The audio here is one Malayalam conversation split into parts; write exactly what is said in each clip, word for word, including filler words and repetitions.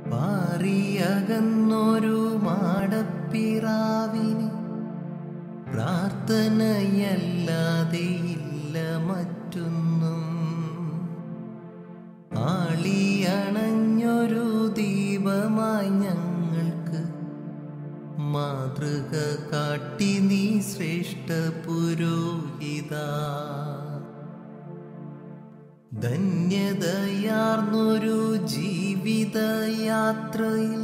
പാറിയകന്നൊരു മാടപ്പിറാവിന് പ്രാർത്ഥനയല്ലാതെ ഇല്ല മറ്റൊന്നും. ആളിയണഞ്ഞൊരു ദീപമായി ഞങ്ങൾക്ക് മാതൃക കാട്ടി നീ ശ്രേഷ്ഠ പുരോഹിത. ധന്യതയാർന്നൊരു ജീവിതയാത്രയിൽ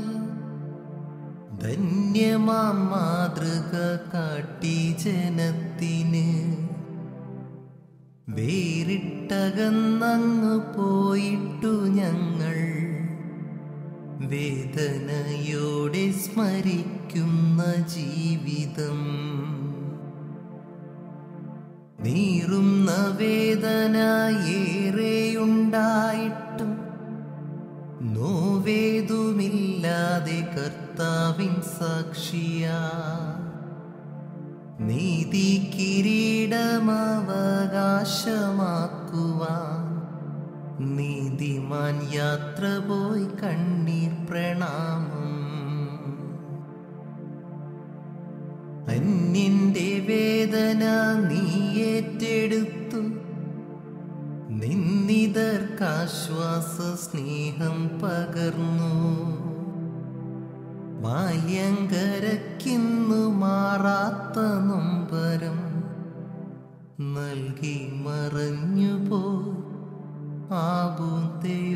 ധന്യമാം മാതൃക കാട്ടി ജനത്തിന്. വേറിട്ടകന്നങ്ങ് പോയിട്ടു ഞങ്ങൾ വേദനയോടെ സ്മരിക്കുന്ന ജീവിതം. നീറുന്ന വേദന ഏറെയുണ്ടായിട്ടും നോവേതുമില്ലാതെ കർത്താവിൻ സാക്ഷിയാ. നീതി കിരീടമവകാശമാക്കുവാൻ നീതിമാൻ യാത്ര പോയി കണ്ണീർ പ്രണാമം. അന്യന്റെ വേദന നീ ഏറ്റെടുത്തു നിന്നിതർക്കാശ്വാസ സ്നേഹം പകർന്നു. ബാല്യങ്കരയ്ക്കിന്നു മാറാത്ത നൊമ്പരം നൽകി മറഞ്ഞുപോയി ആബും തെയോഫിലോസ്.